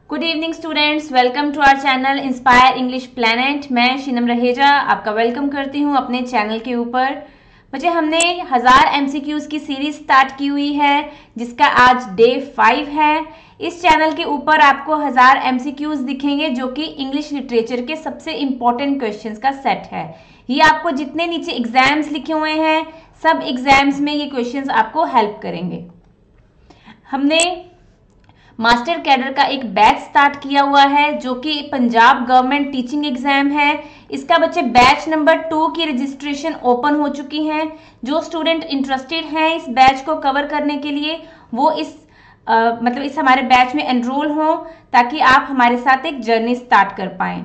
Good evening students, welcome to our channel inspire English planet. मैं शीनम रहेजा आपका welcome करती हूँ अपने चैनल के ऊपर। बच्चे, हमने 1000 एमसीक्यूज की सीरीज स्टार्ट की हुई है जिसका आज डे 5 है। इस चैनल के ऊपर आपको 1000 एमसीक्यूज दिखेंगे जो कि इंग्लिश लिटरेचर के सबसे इंपॉर्टेंट क्वेश्चंस का सेट है। ये आपको जितने नीचे एग्जाम्स लिखे हुए हैं सब एग्जाम्स में ये क्वेश्चंस आपको हेल्प करेंगे। हमने मास्टर कैडर का एक बैच स्टार्ट किया हुआ है जो कि पंजाब गवर्नमेंट टीचिंग एग्जाम है। इसका बच्चे बैच नंबर 2 की रजिस्ट्रेशन ओपन हो चुकी है। जो स्टूडेंट इंटरेस्टेड हैं इस बैच को कवर करने के लिए वो इस हमारे बैच में एनरोल हों ताकि आप हमारे साथ एक जर्नी स्टार्ट कर पाएं।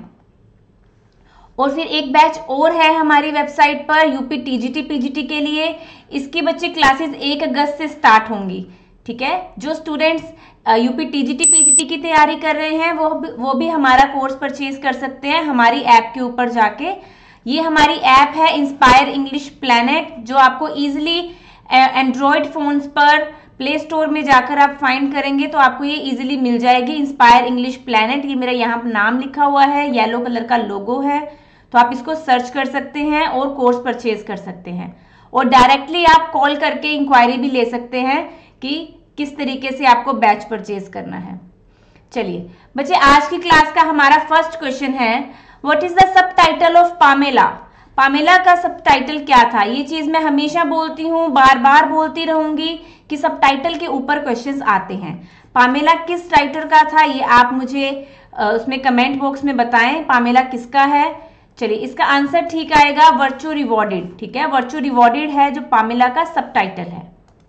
और फिर एक बैच और है हमारी वेबसाइट पर यूपी टीजीटी पीजीटी के लिए। इसकी बच्चे क्लासेस 1 अगस्त से स्टार्ट होंगी। ठीक है, जो स्टूडेंट्स यूपी टीजीटी पीजीटी की तैयारी कर रहे हैं वो भी हमारा कोर्स परचेज कर सकते हैं हमारी ऐप के ऊपर जाके। ये हमारी ऐप है इंस्पायर इंग्लिश प्लैनेट जो आपको इजीली एंड्रॉयड फोन्स पर प्ले स्टोर में जाकर आप फाइंड करेंगे तो आपको ये इजीली मिल जाएगी। इंस्पायर इंग्लिश प्लैनेट, ये मेरा यहाँ नाम लिखा हुआ है, येलो कलर का लोगो है, तो आप इसको सर्च कर सकते हैं और कोर्स परचेज कर सकते हैं। और डायरेक्टली आप कॉल करके इंक्वायरी भी ले सकते हैं कि किस तरीके से आपको बैच परचेज करना है। चलिए बच्चे, आज की क्लास का हमारा फर्स्ट क्वेश्चन है, what is the subtitle of Pamela. Pamela का सब टाइटल क्या था? ये चीज मैं हमेशा बोलती हूँ, बार बार बोलती रहूंगी कि सब टाइटल के ऊपर क्वेश्चंस आते हैं। पामेला किस राइटर का था ये आप मुझे उसमें कमेंट बॉक्स में बताएं, पामेला किसका है। चलिए, इसका आंसर ठीक आएगा वर्च्यू रिवॉर्डेड। ठीक है, वर्च्यू रिवॉर्डेड है जो पामेला का सब टाइटल है।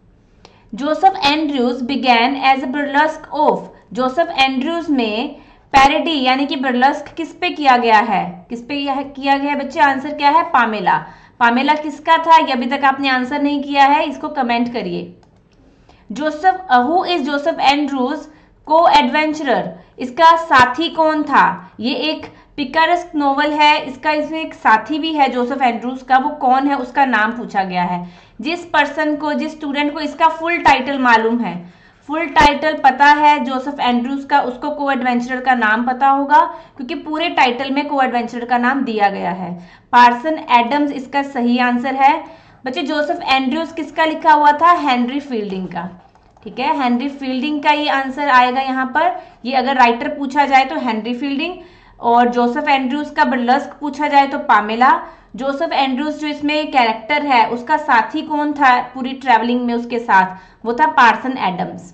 Joseph Andrews began as a burlesque of. Joseph Andrews में पैरोडी यानी कि बर्लेस्क किस पे किया गया है? किस पे किया गया है बच्चे? आंसर क्या है? पामेला। पामेला किसका था? ये अभी तक आपने आंसर नहीं किया है, इसको कमेंट करिए। Joseph who is Joseph Andrews को एडवेंचरर, इसका साथी कौन था? ये एक पिकारेस्क नोवेल है, इसका इसमें एक साथी भी है जोसेफ एंड्रयूज का, वो कौन है उसका नाम पूछा गया है। जिस पर्सन को, जिस स्टूडेंट को इसका फुल टाइटल मालूम है, फुल टाइटल पता है जोसेफ एंड्रयूज का, उसको को एडवेंचरर का नाम पता होगा क्योंकि पूरे टाइटल में को एडवेंचरर का नाम दिया गया है। पार्सन एडम्स इसका सही आंसर है। बच्चे, जोसेफ एंड्रयूज किसका लिखा हुआ था? हेनरी फील्डिंग का। ठीक है, हेनरी फील्डिंग का ये आंसर आएगा यहाँ पर। ये अगर राइटर पूछा जाए तो हेनरी फील्डिंग, और जोसेफ एंड्रयूज का बर्लेस्क पूछा जाए तो पामेला। जोसेफ एंड्रयूज जो इसमें कैरेक्टर है उसका साथी कौन था पूरी ट्रैवलिंग में उसके साथ? वो था पार्सन एडम्स।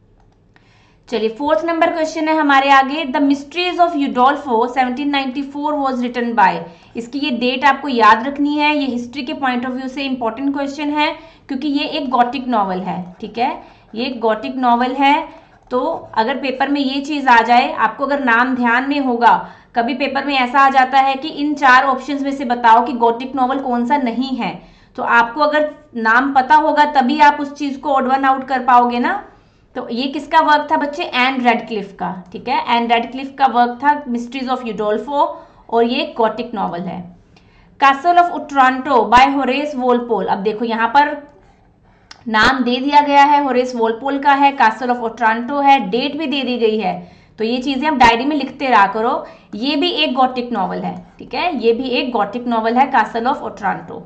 चलिए, 4th नंबर क्वेश्चन है हमारे आगे। The mysteries of Udolpho 1794 was written by. इसकी ये डेट आपको याद रखनी है, ये हिस्ट्री के पॉइंट ऑफ व्यू से इंपॉर्टेंट क्वेश्चन है क्योंकि ये एक गॉथिक नॉवल है। ठीक है, ये एक गॉथिक नॉवल है, तो अगर पेपर में ये चीज आ जाए, आपको अगर नाम ध्यान में होगा, कभी पेपर में ऐसा आ जाता है कि इन 4 ऑप्शंस में से बताओ कि गॉथिक नॉवल कौन सा नहीं है, तो आपको अगर नाम पता होगा तभी आप उस चीज को ऑड वन आउट कर पाओगे ना। तो ये किसका वर्क था बच्चे? एन रेडक्लिफ का। ठीक है, एन रेडक्लिफ का वर्क था मिस्ट्रीज ऑफ यूडोल्फो, और ये गॉथिक नॉवल है। Castle of Otranto by Horace Walpole. अब देखो यहाँ पर नाम दे दिया गया है, होरेस वॉलपोल का है, कैसल ऑफ ओट्रांटो है, डेट भी दे दी गई है, तो ये चीजें आप डायरी में लिखते रहा करो। ये भी एक गॉथिक नॉवल है। ठीक है, ये भी एक गॉथिक नॉवल है, castle of Otranto.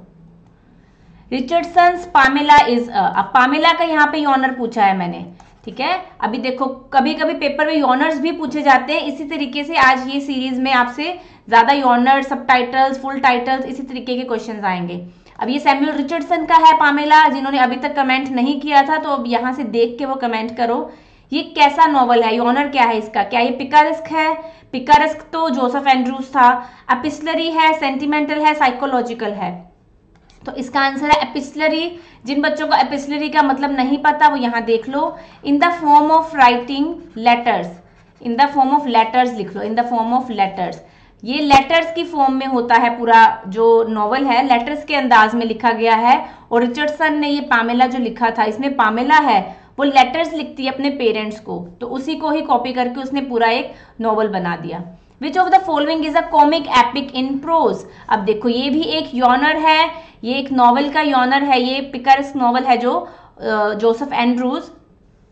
Richardson's Pamela is अब पामेला का यहाँ पे यॉनर पूछा है मैंने। ठीक है, अभी देखो कभी कभी पेपर में यॉनर्स भी पूछे जाते हैं, इसी तरीके से आज ये सीरीज में आपसे ज्यादा यॉनर, सब टाइटल्स, फुल टाइटल्स, इसी तरीके के क्वेश्चन आएंगे। अब ये सैमुअल रिचर्डसन का है पामेला, जिन्होंने अभी तक कमेंट नहीं किया था तो अब यहाँ से देख के वो कमेंट करो। ये कैसा नॉवल है? यॉनर क्या है इसका? क्या ये पिकारेस्क है? पिकारेस्क तो जोसेफ एंड्रयूज था। एपिस्टलरी है, सेंटिमेंटल है, साइकोलॉजिकल है? तो इसका आंसर है एपिस्टलरी। जिन बच्चों को एपिस्टलरी का मतलब नहीं पता वो यहाँ देख लो। In the form of writing letters, in the form of letters लिख लो, in the form of letters. ये लेटर्स की फॉर्म में होता है, पूरा जो नॉवल है लेटर्स के अंदाज में लिखा गया है। और रिचर्डसन ने ये पामेला जो लिखा था, इसमें पामेला है वो लेटर्स लिखती है अपने पेरेंट्स को, तो उसी को ही कॉपी करके उसने पूरा एक नॉवल बना दिया। Which of the following is a comic epic in prose. अब देखो ये भी एक यॉनर है, ये एक नॉवल का यॉनर है, ये पिकारेस्क नॉवल है जो Joseph Andrews,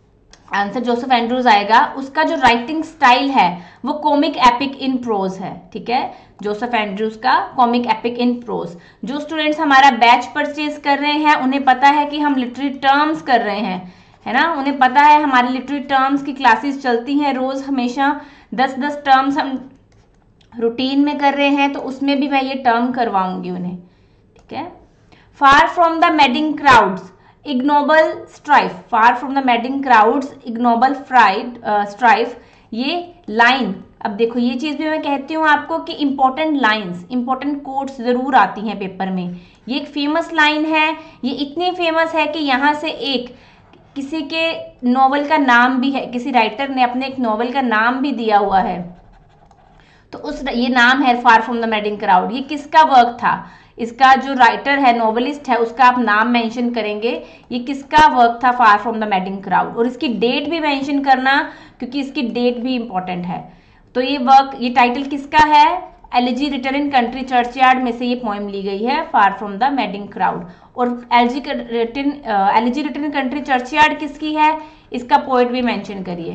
answer Joseph Andrews आएगा। उसका जो राइटिंग स्टाइल है वो कॉमिक एपिक इन प्रोज है, ठीक है, जोसेफ एंड्रूज का कॉमिक एपिक इन प्रोज। जो स्टूडेंट्स हमारा बैच परचेज कर रहे हैं उन्हें पता है कि हम लिटरेरी टर्म्स कर रहे हैं, है ना, उन्हें पता है हमारी लिटरेरी टर्म्स की क्लासेस चलती हैं रोज, हमेशा 10-10 टर्म्स हम रूटीन में कर रहे हैं, तो उसमें भी मैं ये टर्म करवाऊंगी उन्हें, ठीक है। Far from the madding crowd's ignoble strife, far from the madding crowd's ignoble strife, ये लाइन, अब देखो ये चीज भी मैं कहती हूँ आपको कि इंपॉर्टेंट लाइंस, इंपॉर्टेंट कोट्स जरूर आती हैं पेपर में। ये एक फेमस लाइन है, ये इतनी फेमस है कि यहाँ से एक किसी के नॉवल का नाम भी है, किसी राइटर ने अपने एक नॉवल का नाम भी दिया हुआ है, तो उस ये नाम है far from the madding crowd. ये किसका वर्क था, इसका जो राइटर है, नॉवेलिस्ट है, उसका आप नाम मेंशन करेंगे, ये किसका वर्क था far from the madding crowd, और इसकी डेट भी मेंशन करना क्योंकि इसकी डेट भी इंपॉर्टेंट है। तो ये वर्क, ये टाइटल किसका है, elegy written in country churchyard में से ये पोएम ली गई है, far from the madding crowd. और elegy written in country churchyard किसकी है, इसका पोएट भी मेंशन करिए।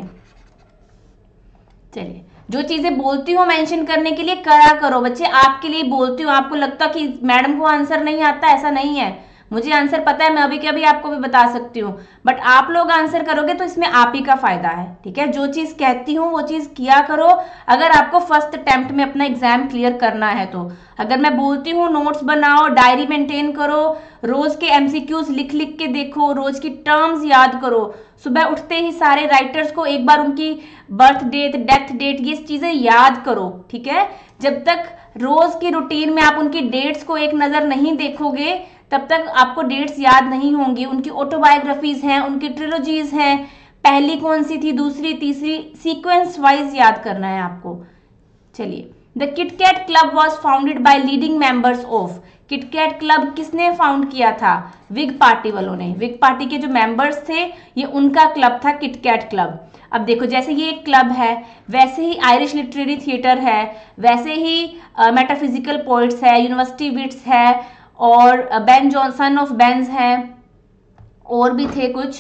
चलिए, जो चीजें बोलती हूँ मेंशन करने के लिए करा करो बच्चे, आपके लिए बोलती हूँ। आपको लगता कि मैडम को आंसर नहीं आता, ऐसा नहीं है, मुझे आंसर पता है, मैं अभी के अभी आपको भी बता सकती हूँ, बट आप लोग आंसर करोगे तो इसमें आप ही का फायदा है, ठीक है। जो चीज कहती हूँ वो चीज किया करो, अगर आपको फर्स्ट अटेम्प्ट में अपना एग्जाम क्लियर करना है तो। अगर मैं बोलती हूँ नोट्स बनाओ, डायरी मेंटेन करो, रोज के एमसीक्यूज लिख लिख के देखो, रोज की टर्म्स याद करो, सुबह उठते ही सारे राइटर्स को एक बार उनकी बर्थ डेट, डेथ डेट, ये चीजें याद करो, ठीक है। जब तक रोज की रूटीन में आप उनकी डेट्स को एक नजर नहीं देखोगे तब तक आपको डेट्स याद नहीं होंगी। उनकी ऑटोबायोग्राफीज हैं, उनकी ट्रिलोजीज हैं, पहली कौन सी थी, दूसरी, तीसरी, सीक्वेंस वाइज याद करना है आपको। चलिए, the Kit Cat club was founded by leading members of, Kit Cat club किसने फाउंड किया था, विग पार्टी वालों ने, विग पार्टी के जो मेंबर्स थे ये उनका क्लब था किटकैट क्लब। अब देखो, जैसे ये एक क्लब है वैसे ही आयरिश लिटरेरी थिएटर है, वैसे ही मेटाफिजिकल पोइट्स है, यूनिवर्सिटी विट्स है, और बेन जॉनसन ऑफ बेन्स हैं, और भी थे कुछ,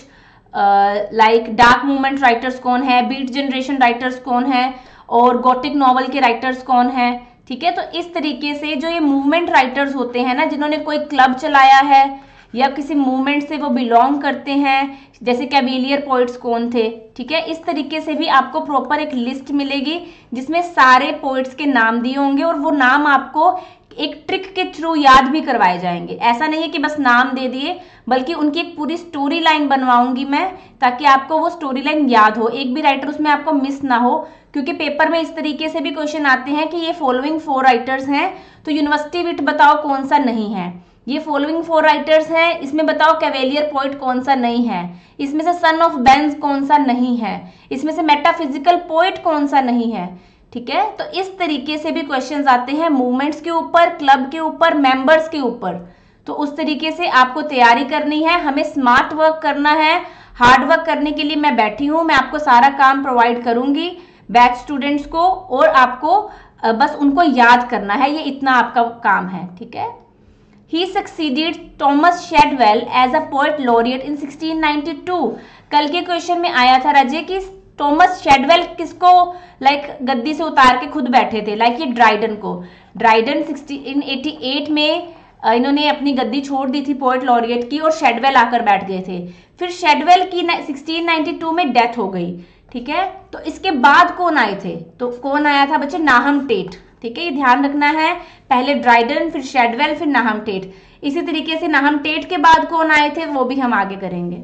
लाइक डार्क मूवमेंट राइटर्स कौन है, बीट जनरेशन राइटर्स कौन है, और गोटिक नॉवल के राइटर्स कौन है, ठीक है। तो इस तरीके से जो ये मूवमेंट राइटर्स होते हैं ना, जिन्होंने कोई क्लब चलाया है या किसी मूवमेंट से वो बिलोंग करते हैं, जैसे कैवेलियर पोइट्स कौन थे, ठीक है। इस तरीके से भी आपको प्रॉपर एक लिस्ट मिलेगी जिसमें सारे पोइट्स के नाम दिए होंगे, और वो नाम आपको एक ट्रिक के थ्रू याद भी करवाए जाएंगे। ऐसा नहीं है कि बस नाम दे दिए, बल्कि उनकी एक पूरी स्टोरी लाइन बनवाऊंगी मैं, ताकि आपको वो स्टोरी लाइन याद हो, एक भी राइटर उसमें आपको मिस ना हो। क्योंकि पेपर में इस तरीके से भी क्वेश्चन आते हैं कि ये फॉलोइंग 4 राइटर्स हैं, तो यूनिवर्सिटी विट बताओ कौन सा नहीं है, ये फॉलोइंग 4 राइटर्स हैं, इसमें बताओ कैवेलियर पोइट कौन सा नहीं है, इसमें से सन ऑफ बेन्स कौन सा नहीं है, इसमें से मेटाफिजिकल पोइट कौन सा नहीं है, ठीक है। तो इस तरीके से भी क्वेश्चंस आते हैं मूवमेंट्स के ऊपर, क्लब के ऊपर, मेंबर्स के ऊपर। तो उस तरीके से आपको तैयारी करनी है, हमें स्मार्ट वर्क करना है। हार्ड वर्क करने के लिए मैं बैठी हूं, मैं आपको सारा काम प्रोवाइड करूंगी बैच स्टूडेंट्स को, और आपको बस उनको याद करना है, ये इतना आपका काम है, ठीक है। He succeeded Thomas Shadwell as a poet laureate in 1692। कल के क्वेश्चन में आया था राजे कि टॉमस शेडवेल किसको गद्दी से उतार के खुद बैठे थे, ये ड्राइडन को। ड्राइडन 1688 में इन्होंने अपनी गद्दी छोड़ दी थी पोएट लॉरिएट की, और शेडवेल आकर बैठ गए थे। फिर शेडवेल की 1692 में डेथ हो गई, ठीक है। तो इसके बाद कौन आए थे, तो कौन आया था बच्चे, नाहम टेट, ठीक है, ये ध्यान रखना है। पहले ड्राइडन, फिर शेडवेल, फिर नाहम टेट। इसी तरीके से नाहम टेट के बाद कौन आए थे वो भी हम आगे करेंगे।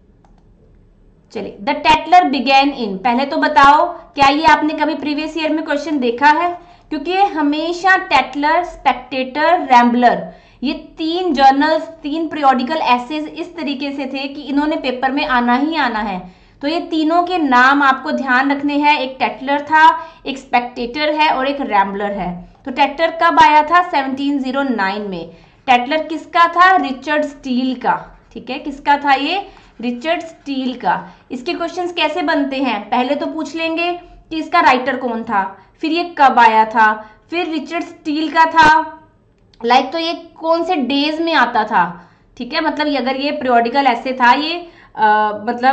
चलिए, द टेटलर बिगेन इन, पहले तो बताओ क्या ये आपने कभी प्रीवियस ईयर में क्वेश्चन देखा है, क्योंकि ये हमेशा टेटलर, स्पेक्टेटर, रैम्बलर, ये 3 जर्नल्स, 3 पीरियोडिकल एसेज इस तरीके से थे कि इन्होंने पेपर में आना ही आना है। तो ये तीनों के नाम आपको ध्यान रखने हैं, एक टेटलर था, एक स्पेक्टेटर है, और एक रैम्बलर है। तो टेटलर कब आया था, 1709 में। टेटलर किसका था, रिचर्ड स्टील का, ठीक है, किसका था ये, रिचर्ड स्टील का। इसके क्वेश्चंस कैसे बनते हैं, पहले तो पूछ लेंगे कि इसका राइटर कौन था, फिर ये कब आया था, फिर रिचर्ड स्टील का था, तो ये कौन से डेज में आता था, ठीक है। मतलब अगर ये पीरियोडिकल ऐसे था, ये मतलब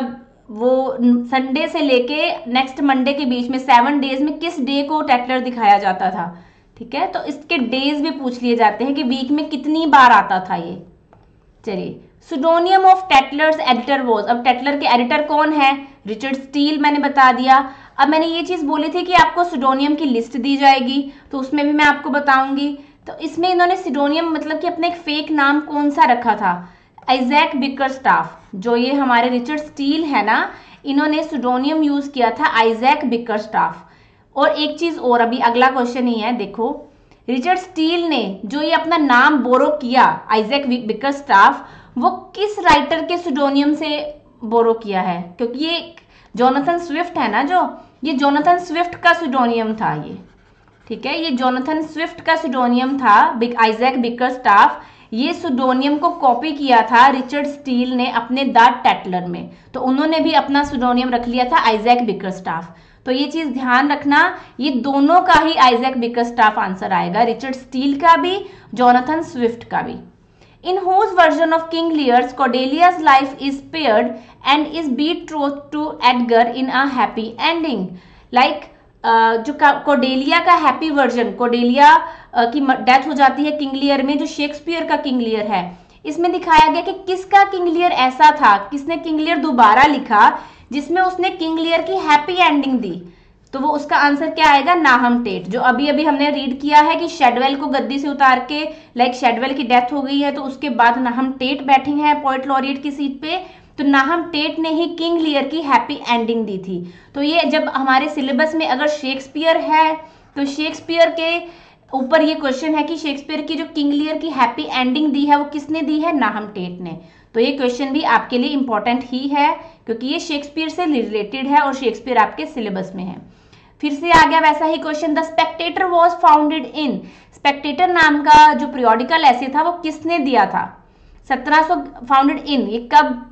वो संडे से लेके नेक्स्ट मंडे के बीच में 7 डेज में किस डे को टेटलर दिखाया जाता था। ठीक है, तो इसके डेज भी पूछ लिए जाते हैं कि वीक में कितनी बार आता था ये। चलिए, pseudonym of Tatler's editor was, अब टेटलर के एडिटर कौन है? रिचर्ड स्टील, मैंने बता दिया। अब मैंने ये चीज बोली थी कि आपको सुडोनियम की लिस्ट दी जाएगी, तो उसमें भी मैं आपको बताऊंगी। तो इसमें इन्होंने सुडोनियम मतलब कि अपना एक फेक नाम कौन सा रखा था? Isaac Bickerstaff. जो ये हमारे रिचर्ड स्टील है ना, इन्होंने सुडोनियम यूज किया था आइजैक बिकरस्टाफ। और एक चीज और, अभी अगला क्वेश्चन ही है, देखो रिचर्ड स्टील ने जो ये अपना नाम बोरो किया आइजैक बिकरस्टाफ, वो किस राइटर के सुडोनियम से बोरो किया है? क्योंकि ये जोनाथन स्विफ्ट है ना, जो ये जोनाथन स्विफ्ट का सुडोनियम था ये। ठीक है, ये जोनाथन स्विफ्ट का सुडोनियम था आइजैक बिकरस्टाफ। ये सुडोनियम को कॉपी किया था रिचर्ड स्टील ने अपने द टेटलर में, तो उन्होंने भी अपना सुडोनियम रख लिया था आइजैक बिकरस्टाफ। तो ये चीज ध्यान रखना, ये दोनों का ही आइजैक बिकरस्टाफ आंसर आएगा, रिचर्ड स्टील का भी, जोनाथन स्विफ्ट का भी। In whose version of King Lear's Cordelia's life is spared and is betrothed to Edgar in a happy ending? Like जो कोर्डेलिया का हैप्पी वर्जन, कोर्डेलिया की death हो जाती है किंग लियर में, जो शेक्सपियर का किंग लियर है, इसमें दिखाया गया कि किसका किंग लियर ऐसा था, किसने किंग लियर दोबारा लिखा जिसमें उसने किंग लियर की हैप्पी एंडिंग दी। तो वो उसका आंसर क्या आएगा? नाहम टेट। जो अभी अभी हमने रीड किया है कि शेडवेल को गद्दी से उतार के, लाइक शेडवेल की डेथ हो गई है तो उसके बाद नाहम टेट बैठे हैं पोएट लॉरिएट की सीट पे, तो नाहम टेट ने ही किंग लियर की हैप्पी एंडिंग दी थी। तो ये जब हमारे सिलेबस में अगर शेक्सपियर है तो शेक्सपियर के ऊपर ये क्वेश्चन है कि शेक्सपियर की जो किंग लियर की हैप्पी एंडिंग दी है वो किसने दी है? नाहम टेट ने। तो ये क्वेश्चन भी आपके लिए इंपॉर्टेंट ही है क्योंकि ये शेक्सपियर से रिलेटेड है और शेक्सपियर आपके सिलेबस में है। फिर से आ गया वैसा ही question, the spectator was founded in, spectator नाम का जो पीरियोडिकल ऐसे था वो किसने दिया था? 1700 फाउंडेड इन, ये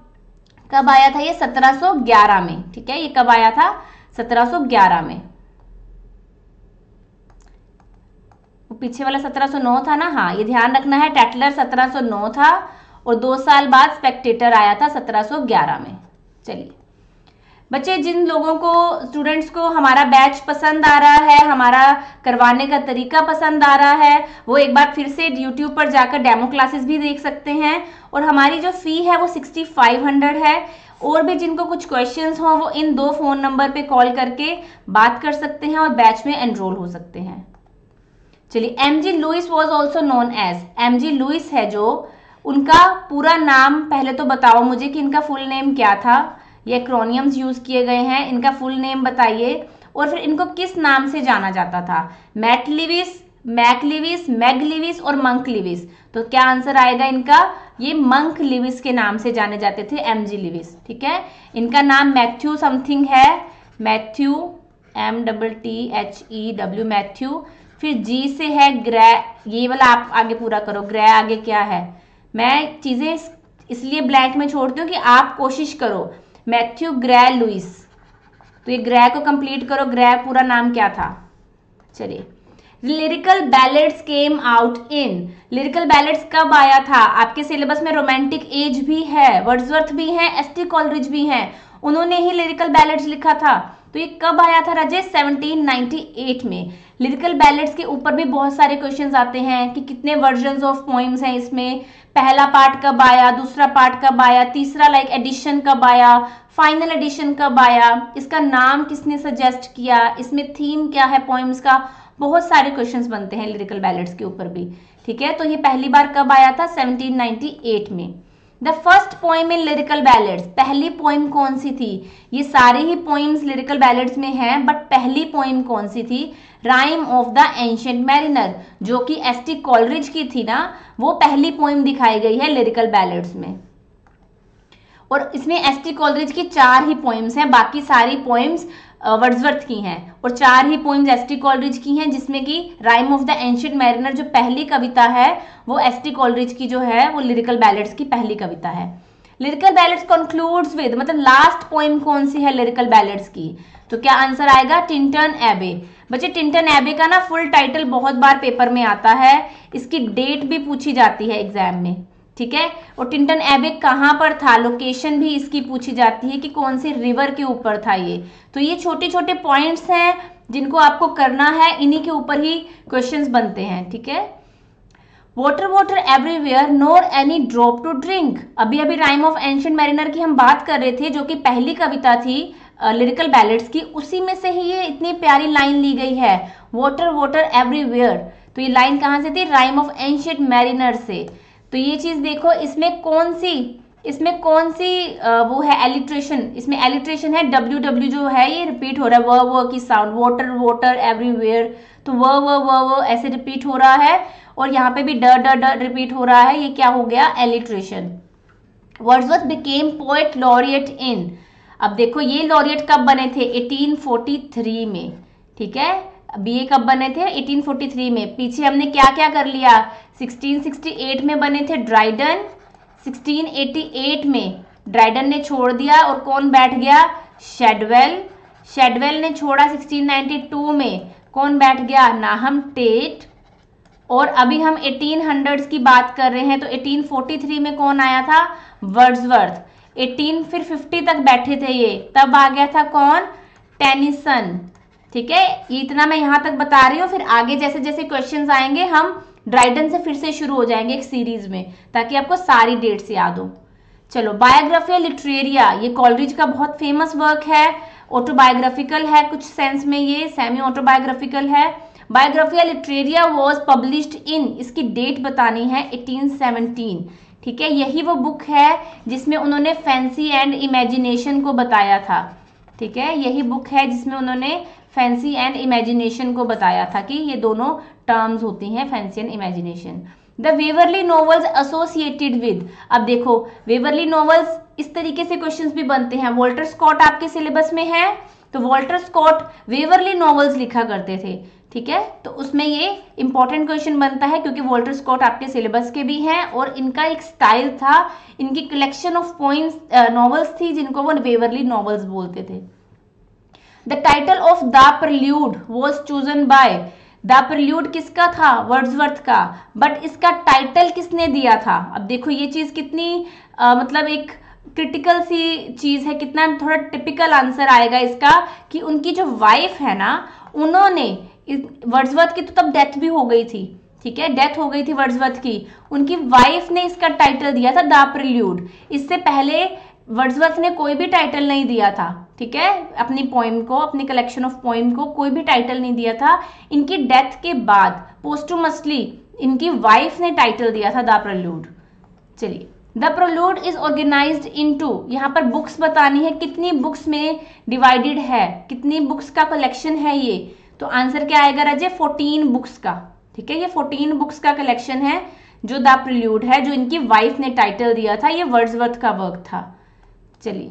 कब आया था? ये 1711 में। ठीक है, ये कब आया था? 1711 में। वो पीछे वाला 1709 था ना, हाँ ये ध्यान रखना है, टेटलर 1709 था और 2 साल बाद स्पेक्टेटर आया था 1711 में। चलिए बच्चे, जिन लोगों को, स्टूडेंट्स को हमारा बैच पसंद आ रहा है, हमारा करवाने का तरीका पसंद आ रहा है, वो एक बार फिर से YouTube पर जाकर डेमो क्लासेस भी देख सकते हैं। और हमारी जो फी है वो 6500 है। और भी जिनको कुछ क्वेश्चंस हो वो इन 2 फोन नंबर पे कॉल करके बात कर सकते हैं और बैच में एनरोल हो सकते हैं। चलिए, MG Lewis was also known as, MG Lewis है जो, उनका पूरा नाम पहले तो बताओ मुझे कि इनका फुल नेम क्या था। ये एक्रोनियम्स यूज किए गए हैं, इनका फुल नेम बताइए और फिर इनको किस नाम से जाना जाता था? Matt Lewis, Mac Lewis, Mag Lewis और मंक लिविस। तो क्या आंसर आएगा इनका? ये मंक लिविस के नाम से जाने जाते थे MG लिविस। ठीक है, इनका नाम मैथ्यू समथिंग है, मैथ्यू MTTHEW मैथ्यू। फिर G से है ग्रे, ये वाला आप आगे पूरा करो, ग्रे आगे क्या है? मैं चीजें इसलिए ब्लैंक में छोड़ती हूँ कि आप कोशिश करो। मैथ्यू ग्रे लुइस, तो ये ग्रे को कंप्लीट करो, ग्रे पूरा नाम क्या था? चलिए, lyrical ballads came out in, lyrical ballads कब आया था? आपके सिलेबस में रोमांटिक एज भी है, वर्ड्सवर्थ भी है, ST कॉलरिज भी हैं, उन्होंने ही लिरिकल बैलेड्स लिखा था। तो ये कब आया था राजेश? 1798 में। लिरिकल बैलेड्स के ऊपर भी बहुत सारे क्वेश्चंस आते हैं कि कितने वर्जन्स ऑफ पोइम्स हैं इसमें, पहला पार्ट कब आया, दूसरा पार्ट कब आया, तीसरा लाइक एडिशन कब आया, फाइनल एडिशन कब आया, इसका नाम किसने सजेस्ट किया, इसमें थीम क्या है पोइम्स का, बहुत सारे क्वेश्चंस बनते हैं लिरिकल बैलेड्स के ऊपर भी। ठीक है, तो ये पहली बार कब आया था? 1798 में। The first poem in lyrical ballads, पहली पोइम कौन सी थी? ये सारी ही पोइम्स लिरिकल बैलेड्स में हैं, बट पहली पोइम कौन सी थी? Rime of the ancient mariner, जो कि ST कॉलरिज की थी ना, वो पहली पोइम दिखाई गई है लिरिकल बैलेड्स में। और इसमें ST कॉलरिज की 4 ही पोइम्स हैं, बाकी सारी पोइम्स वर्ड्सवर्थ की हैं और 4 ही पोइम्स ST कॉलरिज की हैं, जिसमें कि rime of the ancient mariner जो पहली कविता है वो ST कॉलरिज की जो है वो लिरिकल बैलेड्स की पहली कविता है। लिरिकल बैलेड्स कंक्लूड्स विद, मतलब लास्ट पोइम कौन सी है लिरिकल बैलेड्स की? तो क्या आंसर आएगा? टिंटन एबे। बच्चे, टिंटन एबे का ना फुल टाइटल बहुत बार पेपर में आता है, इसकी डेट भी पूछी जाती है एग्जाम में। ठीक है। और टिंटन एबे कहाँ पर था, लोकेशन भी इसकी पूछी जाती है कि कौन से रिवर के ऊपर था ये। तो ये छोटे छोटे पॉइंट्स हैं जिनको आपको करना है, इन्हीं के ऊपर ही क्वेश्चंस बनते हैं, ठीक है। Water water everywhere nor any drop to drink. अभी अभी राइम ऑफ एंशिएंट मैरिनर की हम बात कर रहे थे, जो कि पहली कविता थी लिरिकल बैलेड्स की, उसी में से ही ये इतनी प्यारी लाइन ली गई है, वाटर वाटर एवरीवेयर। तो ये लाइन कहाँ से थी, राइम ऑफ एंशिएंट मैरिनर से। तो ये चीज देखो, इसमें कौन सी वो है एलिट्रेशन, इसमें एलिट्रेशन है, डब्ल्यू डब्ल्यू जो है ये रिपीट हो रहा है, व की साउंड, वाटर वाटर एवरीवेयर, तो व ऐसे रिपीट हो रहा है, और यहाँ पे भी ड ड ड रिपीट हो रहा है, ये क्या हो गया, alliteration. Wordsworth became poet laureate in, अब देखो ये लॉरिएट कब बने थे, 1843 में, ठीक है। अब ये कब बने थे, 1843 में। पीछे हमने क्या क्या कर लिया, 1668 में बने थे ड्राइडन, 1688 में ड्राइडन ने छोड़ दिया और कौन बैठ गया, शेडवेल, शेडवेल ने छोड़ा 1692 में, कौन बैठ गया, नाहम टेट। और अभी हम 1800s की बात कर रहे हैं, तो 1843 में कौन आया था, वर्ड्सवर्थ। 1850 तक बैठे थे ये, तब आ गया था कौन, टेनिसन, ठीक है। ये इतना मैं यहां तक बता रही हूँ, फिर आगे जैसे जैसे क्वेश्चंस आएंगे हम ड्राइडन से फिर से शुरू हो जाएंगे एक सीरीज में, ताकि आपको सारी डेट्स याद हो। चलो, बायोग्राफिया लिटरेरिया, ये कॉलरिज का बहुत फेमस वर्क है, ऑटोबायोग्राफिकल है कुछ सेंस में, ये सेमी ऑटोबायोग्राफिकल है। Biographia Literaria was published in, इसकी डेट बतानी है 1817, ठीक है। यही वो बुक है जिसमें उन्होंने फैंसी एंड इमेजिनेशन को बताया था, ठीक है। यही बुक है जिसमें उन्होंने फैंसी एंड इमेजिनेशन को बताया था कि ये दोनों टर्म्स होती हैं, fancy and imagination. The Waverley novels associated with, अब देखो वेवरली नॉवेल्स इस तरीके से क्वेश्चंस भी बनते हैं। वॉल्टर स्कॉट आपके सिलेबस में है, तो वॉल्टर स्कॉट वेवरली नॉवेल्स लिखा करते थे, ठीक है। तो उसमें ये इंपॉर्टेंट क्वेश्चन बनता है, क्योंकि वॉल्टर स्कॉट आपके सिलेबस के भी हैं, और इनका एक स्टाइल था, इनकी कलेक्शन ऑफ पोइम्स नॉवेल्स थी जिनको वो वेवरली नॉवेल्स बोलते थे। The title of the prelude was chosen by, the prelude किसका था, वर्ड्सवर्थ का, बट इसका टाइटल किसने दिया था। अब देखो ये चीज कितनी मतलब एक क्रिटिकल सी चीज है, कितना थोड़ा टिपिकल आंसर आएगा इसका, कि उनकी जो वाइफ है ना, उन्होंने, वर्ड्सवर्थ की तो तब डेथ भी हो गई थी, ठीक है, डेथ हो गई थी वर्ड्सवर्थ की, उनकी वाइफ ने इसका टाइटल दिया था द प्रिल्यूड। इससे पहले वर्ड्सवर्थ ने कोई भी टाइटल नहीं दिया था, ठीक है, अपनी पोइम को, अपनी कलेक्शन ऑफ पोइम को कोई भी टाइटल नहीं दिया था। इनकी डेथ के बाद पोस्टुमसली इनकी वाइफ ने टाइटल दिया था द प्रिल्यूड। चलिए, the prelude is organised into, यहाँ पर बुक्स बतानी है, कितनी बुक्स में डिवाइडेड है, कितनी बुक्स का कलेक्शन है ये, तो आंसर क्या आएगा राजे, 14 बुक्स का, ठीक है। ये 14 बुक्स का कलेक्शन है जो द प्रिल्यूड है, जो इनकी वाइफ ने टाइटल दिया था, ये वर्ड्सवर्थ का वर्क था। चलिए,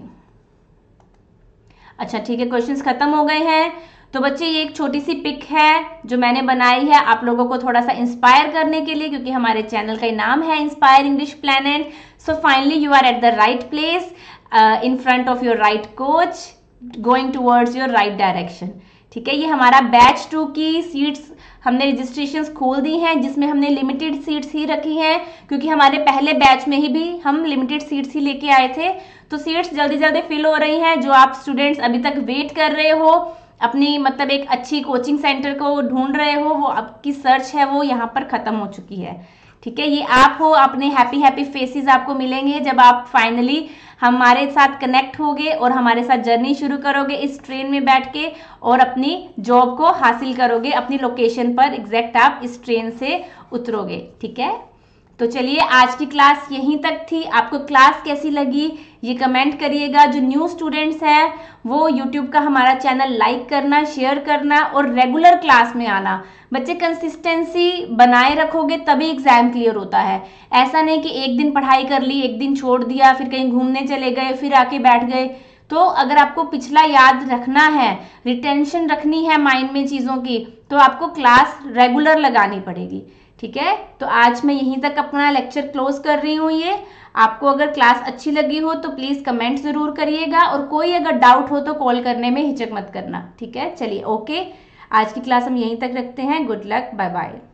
अच्छा ठीक है, क्वेश्चंस खत्म हो गए हैं। तो बच्चे ये एक छोटी सी पिक है जो मैंने बनाई है आप लोगों को थोड़ा सा इंस्पायर करने के लिए, क्योंकि हमारे चैनल का नाम है inspire English planet. So finally you are at the right place, in front of your right coach, going towards your right direction, ठीक है। ये हमारा बैच 2 की सीट्स हमने रजिस्ट्रेशंस खोल दी हैं, जिसमें हमने लिमिटेड सीट्स ही रखी हैं, क्योंकि हमारे पहले बैच में ही भी हम लिमिटेड सीट्स ही लेके आए थे। तो सीट्स जल्दी जल्दी फिल हो रही हैं। जो आप स्टूडेंट्स अभी तक वेट कर रहे हो, अपनी मतलब एक अच्छी कोचिंग सेंटर को ढूंढ रहे हो, वो आपकी सर्च है वो यहाँ पर खत्म हो चुकी है, ठीक है। ये आप हो, अपने हैप्पी हैप्पी फेसेस आपको मिलेंगे जब आप फाइनली हमारे साथ कनेक्ट होगे और हमारे साथ जर्नी शुरू करोगे इस ट्रेन में बैठ के, और अपनी जॉब को हासिल करोगे अपनी लोकेशन पर एग्जैक्ट आप इस ट्रेन से उतरोगे, ठीक है। तो चलिए, आज की क्लास यहीं तक थी। आपको क्लास कैसी लगी ये कमेंट करिएगा। जो न्यू स्टूडेंट्स हैं वो यूट्यूब का हमारा चैनल लाइक करना, शेयर करना और रेगुलर क्लास में आना। बच्चे कंसिस्टेंसी बनाए रखोगे तभी एग्जाम क्लियर होता है। ऐसा नहीं कि एक दिन पढ़ाई कर ली, एक दिन छोड़ दिया, फिर कहीं घूमने चले गए, फिर आके बैठ गए। तो अगर आपको पिछला याद रखना है, रिटेंशन रखनी है माइंड में चीज़ों की, तो आपको क्लास रेगुलर लगानी पड़ेगी, ठीक है। तो आज मैं यहीं तक अपना लेक्चर क्लोज कर रही हूँ। ये आपको अगर क्लास अच्छी लगी हो तो प्लीज कमेंट जरूर करिएगा, और कोई अगर डाउट हो तो कॉल करने में हिचक मत करना, ठीक है। चलिए, ओके, आज की क्लास हम यहीं तक रखते हैं। Good luck, bye bye.